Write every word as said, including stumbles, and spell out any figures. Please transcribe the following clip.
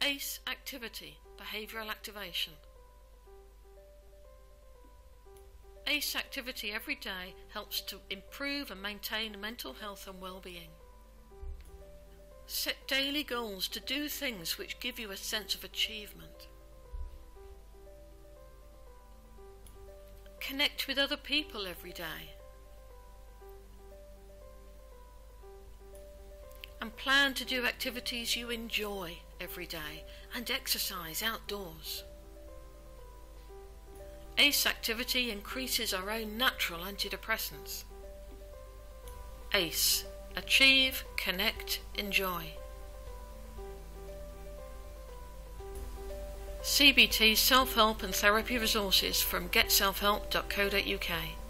ACE activity, behavioural activation. ACE activity every day helps to improve and maintain mental health and well-being. Set daily goals to do things which give you a sense of achievement. Connect with other people every day. And plan to do activities you enjoy every day and exercise outdoors. ACE activity increases our own natural antidepressants. ACE. Achieve, connect, enjoy. C B T self-help and therapy resources from get self help dot co dot U K.